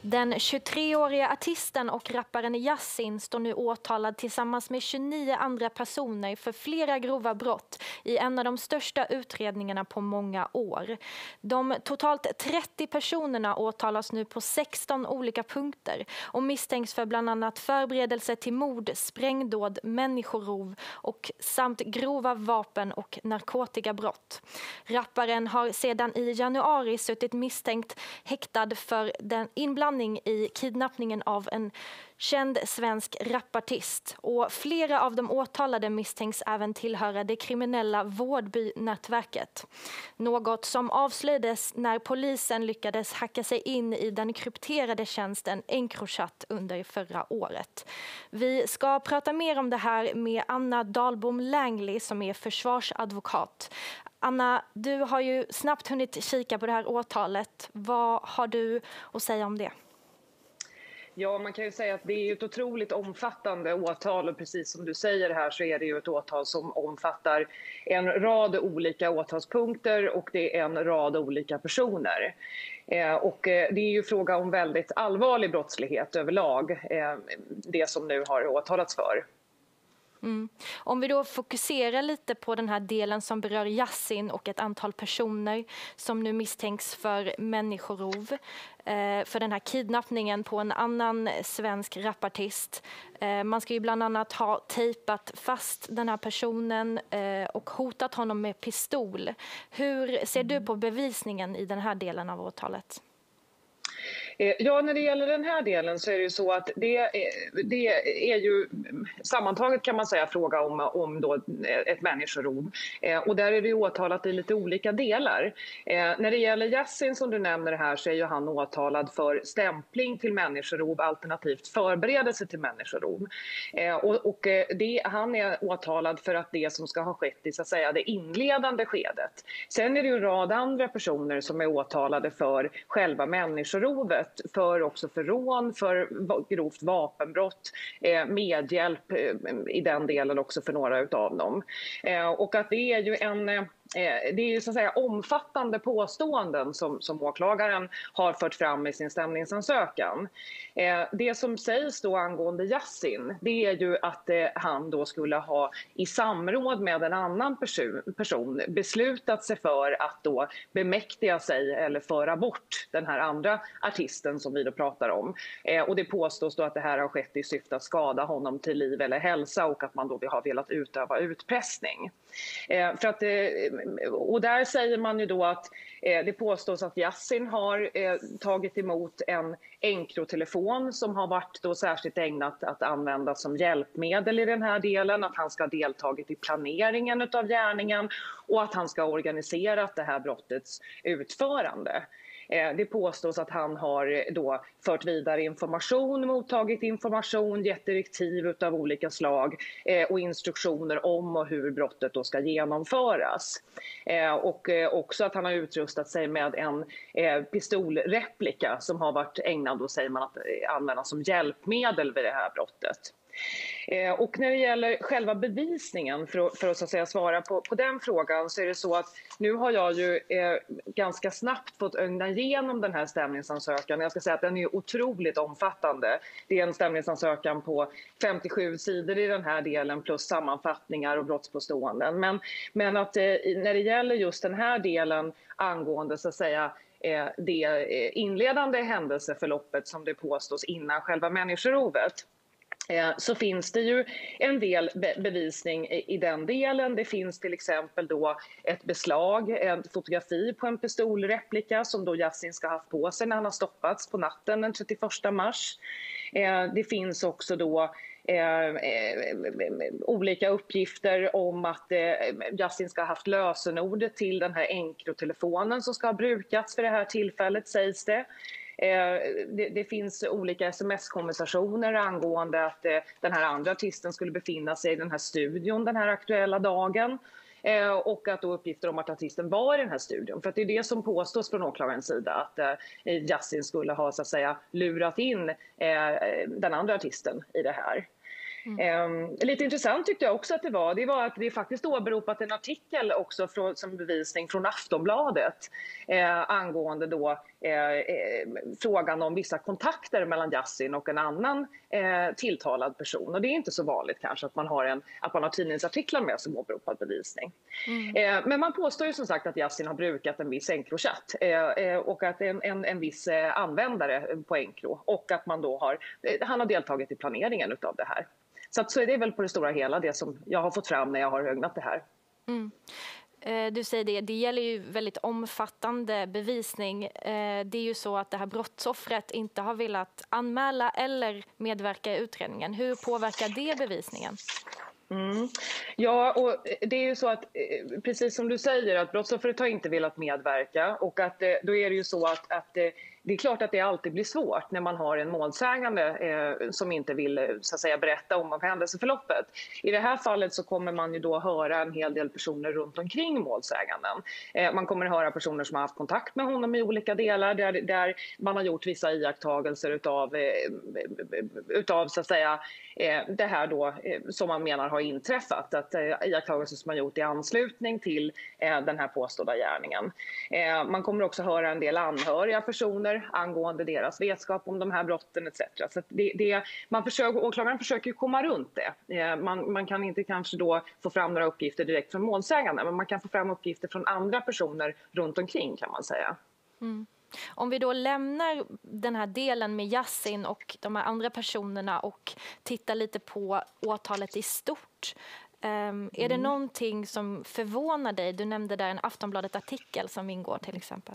Den 23-åriga artisten och rapparen Yasin står nu åtalad tillsammans med 29 andra personer för flera grova brott i en av de största utredningarna på många år. De totalt 30 personerna åtalas nu på 16 olika punkter och misstänks för bland annat förberedelse till mord, sprängdåd, människorov och samt grova vapen- och narkotikabrott. Rapparen har sedan i januari suttit misstänkt häktad för den inblandning i kidnappningen av en känd svensk rapartist, och flera av de åtalade misstänks även tillhöra det kriminella Vårdby-nätverket. Något som avslöjades när polisen lyckades hacka sig in i den krypterade tjänsten Encrochat under förra året. Vi ska prata mer om det här med Anna Dahlbom Langley som är försvarsadvokat. Anna, du har ju snabbt hunnit kika på det här åtalet. Vad har du att säga om det? Ja, man kan ju säga att det är ett otroligt omfattande åtal, och precis som du säger här så är det ju ett åtal som omfattar en rad olika åtalspunkter och det är en rad olika personer. Och det är ju fråga om väldigt allvarlig brottslighet överlag, det som nu har åtalats för. Om vi då fokuserar lite på den här delen som berör Yasin och ett antal personer som nu misstänks för människorov, för den här kidnappningen på en annan svensk rapartist. Man ska ju bland annat ha tejpat fast den här personen och hotat honom med pistol. Hur ser du på bevisningen i den här delen av åtalet? Ja, när det gäller den här delen så är det ju så att det är ju sammantaget kan man säga fråga om då ett människorov. Och där är det åtalat i lite olika delar. När det gäller Yasin som du nämner här så är ju han åtalad för stämpling till människorov alternativt förberedelse till människorov. Han är åtalad för att det som ska ha skett i så att säga det inledande skedet. Sen är det ju en rad andra personer som är åtalade för själva människorovet, också för rån, för grovt vapenbrott, medhjälp i den delen också för några utav dem. Och att det är ju det är ju så att säga omfattande påståenden som åklagaren har fört fram i sin stämningsansökan. Det som sägs då angående Yasin, det är ju att han då skulle ha i samråd med en annan person beslutat sig för att då bemäktiga sig eller föra bort den här andra artisten som vi då pratar om. Och det påstås då att det här har skett i syfte att skada honom till liv eller hälsa och att man då har velat utöva utpressning. Och där säger man ju då att det påstås att Yasin har tagit emot en Encro-telefon som har varit då särskilt ägnat att användas som hjälpmedel i den här delen, att han ska ha deltagit i planeringen av gärningen och att han ska ha organiserat det här brottets utförande. Det påstås att han har då fört vidare information, mottagit information, gett direktiv av olika slag och instruktioner om och hur brottet då ska genomföras. Och också att han har utrustat sig med en pistolreplika som har varit ägnad, då säger man, att användas som hjälpmedel vid det här brottet. Och när det gäller själva bevisningen, för att så att säga svara på den frågan, så är det så att nu har jag ju ganska snabbt fått ögna igenom den här stämningsansökan. Jag ska säga att den är otroligt omfattande. Det är en stämningsansökan på 57 sidor i den här delen plus sammanfattningar och brottspåståenden. Men att när det gäller just den här delen angående så att säga det inledande händelseförloppet som det påstås innan själva människorovet, så finns det ju en del bevisning i den delen. Det finns till exempel då ett beslag, en fotografi på en pistolreplika som då Yasin ska ha haft på sig när han har stoppats på natten den 31 mars. Det finns också då olika uppgifter om att Yasin ska ha haft lösenordet till den här Encro-telefonen som ska ha brukats för det här tillfället, sägs det. Det finns olika sms-konversationer angående att den här andra artisten skulle befinna sig i den här studion den här aktuella dagen. Och att då uppgifter om att artisten var i den här studion. För att det är det som påstås från åklagarens sida, att Yasin skulle ha så att säga lurat in den andra artisten i det här. Lite intressant tyckte jag också att det var att det faktiskt åberopat en artikel också som bevisning från Aftonbladet angående då frågan om vissa kontakter mellan Yasin och en annan tilltalad person. Och det är inte så vanligt kanske att man har tidningsartiklar med som åberopad bevisning. Men man påstår ju som sagt att Yasin har brukat en viss Encrochatt och att en viss användare på Encro, och att han har deltagit i planeringen utav det här. Så är det väl på det stora hela det som jag har fått fram när jag har ögnat det här. Du säger det gäller ju väldigt omfattande bevisning. Det är ju så att det här brottsoffret inte har velat anmäla eller medverka i utredningen. Hur påverkar det bevisningen? Ja, och det är ju så att precis som du säger att brottsoffret har inte velat medverka, och att då är det ju så att det är klart att det alltid blir svårt när man har en målsägande som inte vill så att säga berätta om händelseförloppet. I det här fallet så kommer man ju då höra en hel del personer runt omkring målsäganden. Man kommer höra personer som har haft kontakt med honom i olika delar där man har gjort vissa iakttagelser utav så att säga det här då som man menar har inträffat, att iakttagelser som man gjort i anslutning till den här påstådda gärningen. Man kommer också höra en del anhöriga personer angående deras vetskap om de här brotten etc. Så att åklagaren försöker ju komma runt det. Man kan inte kanske då få fram några uppgifter direkt från målsägande, men man kan få fram uppgifter från andra personer runt omkring, kan man säga. Om vi då lämnar den här delen med Yasin och de här andra personerna och tittar lite på åtalet i stort. Är det någonting som förvånar dig? Du nämnde där en Aftonbladet-artikel som ingår till exempel.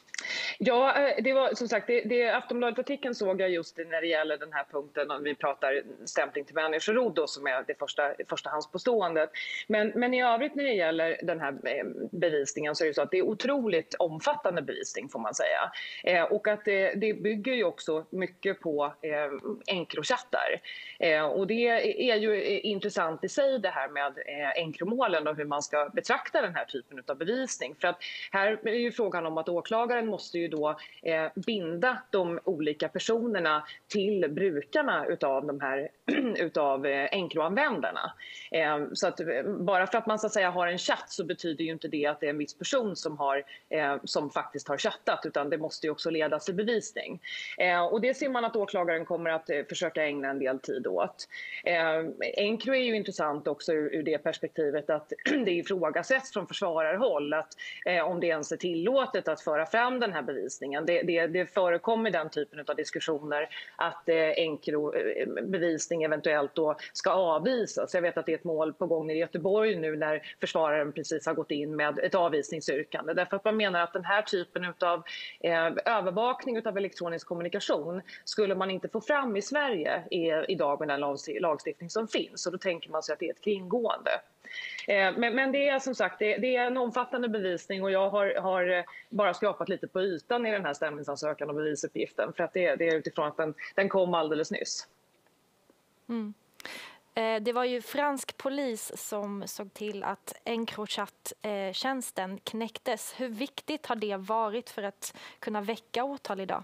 Ja, det var som sagt, Aftonbladet-artikeln såg jag just när det gäller den här punkten om vi pratar stämpling till människorov då, som är det förstahandspåståendet. Men i övrigt när det gäller den här bevisningen så är det så att det är otroligt omfattande bevisning, får man säga. Och att det bygger ju också mycket på Encrochattar. Och det är ju intressant i sig det här med Encromålen och hur man ska betrakta den här typen av bevisning. För att här är ju frågan om att åklagaren måste ju då binda de olika personerna till brukarna utav Encro-användarna. Så att bara för att man så att säga har en chatt så betyder ju inte det att det är en viss person som faktiskt har chattat, utan det måste ju också ledas till bevisning. Och det ser man att åklagaren kommer att försöka ägna en del tid åt. Encro är ju intressant också ur det perspektivet att det ifrågasätts från försvararhåll att om det ens är tillåtet att föra fram den här bevisningen. Det förekommer den typen av diskussioner att Encro-bevisning eventuellt då ska avvisas. Jag vet att det är ett mål på gång i Göteborg nu när försvararen precis har gått in med ett avvisningsyrkande. Därför att man menar att den här typen av övervakning av elektronisk kommunikation skulle man inte få fram i Sverige idag med den lagstiftning som finns. Och då tänker man sig att det är ett kringgående. Men det är som sagt det är en omfattande bevisning, och jag har bara skrapat lite på ytan i den här stämningsansökan och bevisuppgiften, för att det är utifrån att den kom alldeles nyss. Det var ju fransk polis som såg till att Encrochat-tjänsten knäcktes. Hur viktigt har det varit för att kunna väcka åtal idag?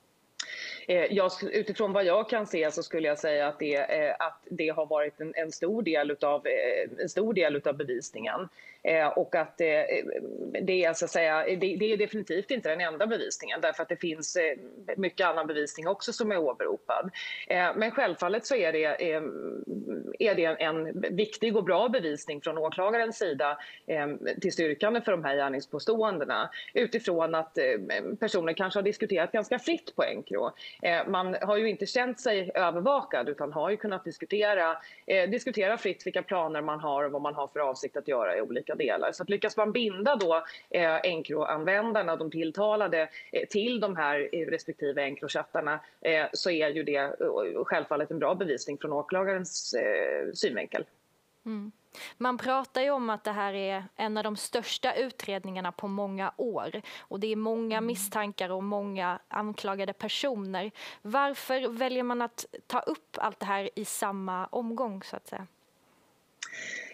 Utifrån vad jag kan se så skulle jag säga att det har varit en stor del utav bevisningen. Och att det är så att säga, det är definitivt inte den enda bevisningen, därför att det finns mycket annan bevisning också som är åberopad. Men självfallet så är det en viktig och bra bevisning från åklagarens sida till styrkande för de här gärningspåståendena, utifrån att personer kanske har diskuterat ganska fritt på Encro. Man har ju inte känt sig övervakad, utan har ju kunnat diskutera fritt vilka planer man har och vad man har för avsikt att göra i olika delar. Så att lyckas man binda då Encro-användarna, de tilltalade, till de här respektive Encrochattarna, så är ju det självfallet en bra bevisning från åklagarens synvinkel. Man pratar ju om att det här är en av de största utredningarna på många år, och det är många misstankar och många anklagade personer. Varför väljer man att ta upp allt det här i samma omgång så att säga?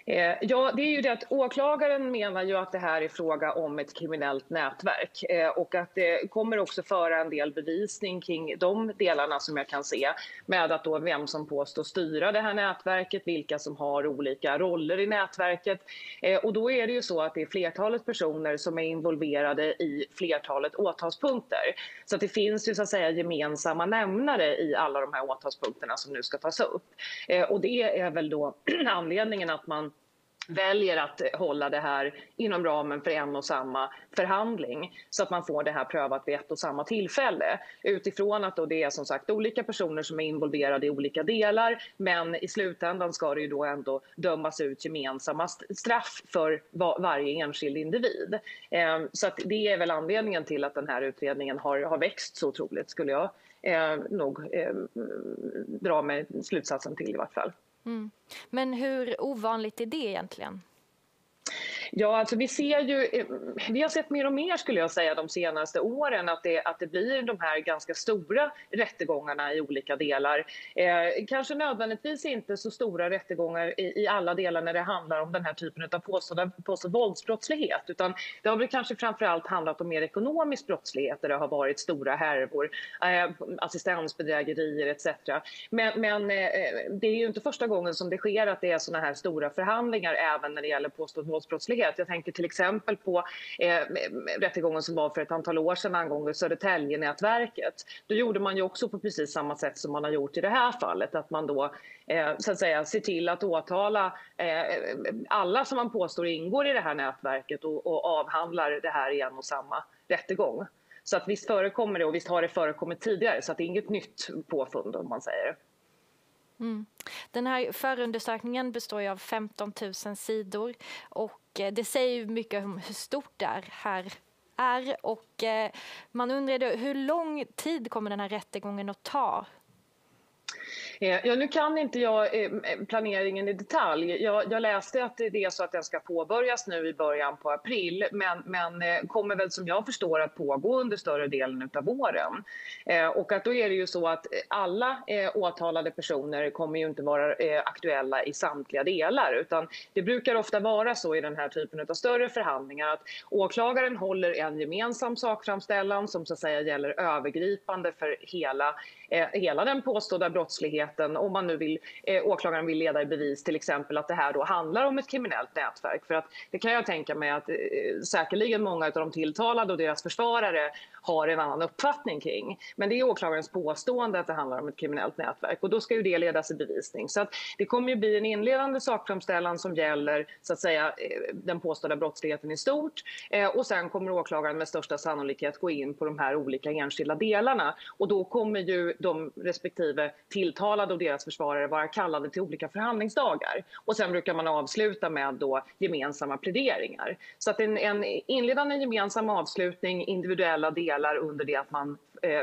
Ja, det är ju det att åklagaren menar ju att det här är fråga om ett kriminellt nätverk och att det kommer också föra en del bevisning kring de delarna som jag kan se, med att då vem som påstår styra det här nätverket, vilka som har olika roller i nätverket. Och då är det ju så att det är flertalet personer som är involverade i flertalet åtalspunkter. Så att det finns ju så att säga gemensamma nämnare i alla de här åtalspunkterna som nu ska tas upp. Och det är väl då anledningen att man väljer att hålla det här inom ramen för en och samma förhandling, så att man får det här prövat vid ett och samma tillfälle, utifrån att då det är som sagt olika personer som är involverade i olika delar, men i slutändan ska det ju då ändå dömas ut gemensamma straff för varje enskild individ. Så att det är väl anledningen till att den här utredningen har växt så otroligt, skulle jag nog dra med slutsatsen till i vart fall. Mm. Men hur ovanligt är det egentligen? Ja, alltså vi har sett mer och mer, skulle jag säga, de senaste åren att det blir de här ganska stora rättegångarna i olika delar. Kanske nödvändigtvis inte så stora rättegångar i alla delar när det handlar om den här typen av påstådd våldsbrottslighet, utan det har väl kanske framförallt handlat om mer ekonomisk brottslighet där det har varit stora härvor, assistensbedrägerier etc. Men det är ju inte första gången som det sker att det är såna här stora förhandlingar även när det gäller påstådd våldsbrottslighet. Jag tänker till exempel på rättegången som var för ett antal år sedan angående Södertälje-nätverket. Då gjorde man ju också på precis samma sätt som man har gjort i det här fallet, att man då så att säga ser till att åtala alla som man påstår ingår i det här nätverket och avhandlar det här i en och samma rättegång. Så att visst förekommer det, och visst har det förekommit tidigare, så att det är inget nytt påfund om man säger. Mm. Den här förundersökningen består ju av 15 000 sidor och det säger ju mycket om hur stort det här är, och man undrar hur lång tid kommer den här rättegången att ta? Ja, nu kan inte jag planeringen i detalj. Jag läste att det är så att den ska påbörjas nu i början på april, men kommer väl som jag förstår att pågå under större delen av våren. Och att då är det ju så att alla åtalade personer kommer ju inte vara aktuella i samtliga delar, utan det brukar ofta vara så i den här typen av större förhandlingar att åklagaren håller en gemensam sakframställan som så att säga gäller övergripande för hela den påstådda brottsligheten, om man nu vill, åklagaren vill leda i bevis till exempel att det här då handlar om ett kriminellt nätverk. För att det kan jag tänka mig att säkerligen många av de tilltalade och deras försvarare har en annan uppfattning kring. Men det är åklagarens påstående att det handlar om ett kriminellt nätverk, och då ska ju det ledas i bevisning. Så att det kommer ju bli en inledande sakframställan som gäller så att säga den påstådda brottsligheten i stort, och sen kommer åklagaren med största sannolikhet gå in på de här olika enskilda delarna, och då kommer ju de respektive tilltalade och deras försvarare vara kallade till olika förhandlingsdagar, och sen brukar man avsluta med då gemensamma pläderingar. Så att en inledande gemensam avslutning, individuella delar under det att man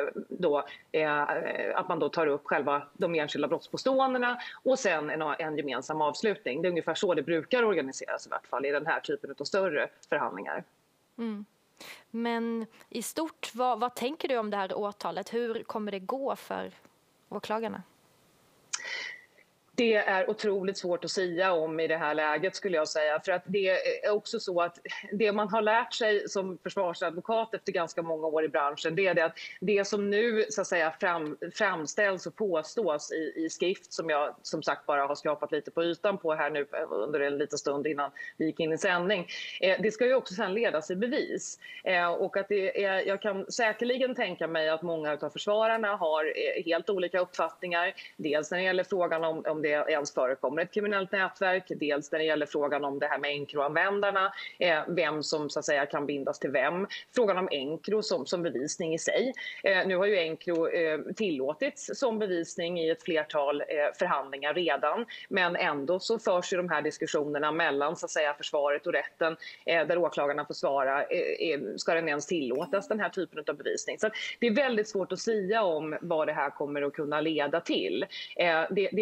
då tar upp själva de enskilda brottspåståendena, och sen en gemensam avslutning. Det är ungefär så det brukar organiseras i vart fall i den här typen av större förhandlingar. Mm. Men i stort, vad tänker du om det här åtalet? Hur kommer det gå för åklagarna? Det är otroligt svårt att säga om i det här läget, skulle jag säga. För att det är också så att det man har lärt sig som försvarsadvokat efter ganska många år i branschen, det är det att det som nu så att säga framställs och påstås i skrift, som jag som sagt bara har skrapat lite på ytan på här nu under en liten stund innan vi gick in i sändning, det ska ju också sen ledas i bevis. Och att jag kan säkerligen tänka mig att många av försvararna har helt olika uppfattningar. Dels när det gäller frågan om det ens förekommer ett kriminellt nätverk, dels när det gäller frågan om det här med Encro-användarna, vem som så att säga kan bindas till vem, frågan om Encro som bevisning i sig. Nu har ju Encro tillåtits som bevisning i ett flertal förhandlingar redan, men ändå så förs ju de här diskussionerna mellan så att säga försvaret och rätten, där åklagarna får svara, ska den ens tillåtas, den här typen av bevisning. Så det är väldigt svårt att säga om vad det här kommer att kunna leda till. Det man kan säga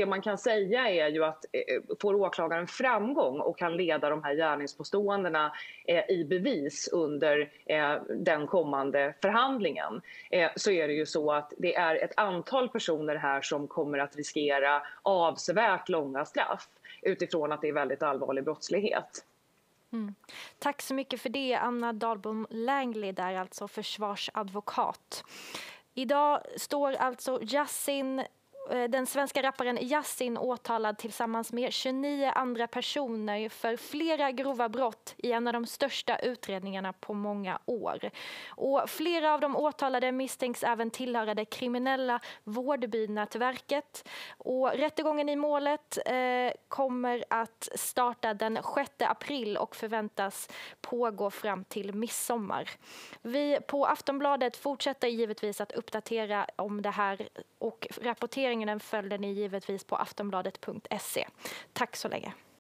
säga är ju att får åklagaren framgång och kan leda de här gärningspåståendena i bevis under den kommande förhandlingen, så är det ju så att det är ett antal personer här som kommer att riskera avsevärt långa straff utifrån att det är väldigt allvarlig brottslighet. Tack så mycket för det, Anna Dahlbom Langley, där alltså försvarsadvokat. Idag står alltså den svenska rapparen Yasin åtalad tillsammans med 29 andra personer för flera grova brott i en av de största utredningarna på många år. Och flera av de åtalade misstänks även tillhöra det kriminella Vårdbynätverket. Och rättegången i målet kommer att starta den 6 april och förväntas pågå fram till midsommar. Vi på Aftonbladet fortsätter givetvis att uppdatera om det här, och rapporteringen följer ni givetvis på aftonbladet.se. Tack så länge.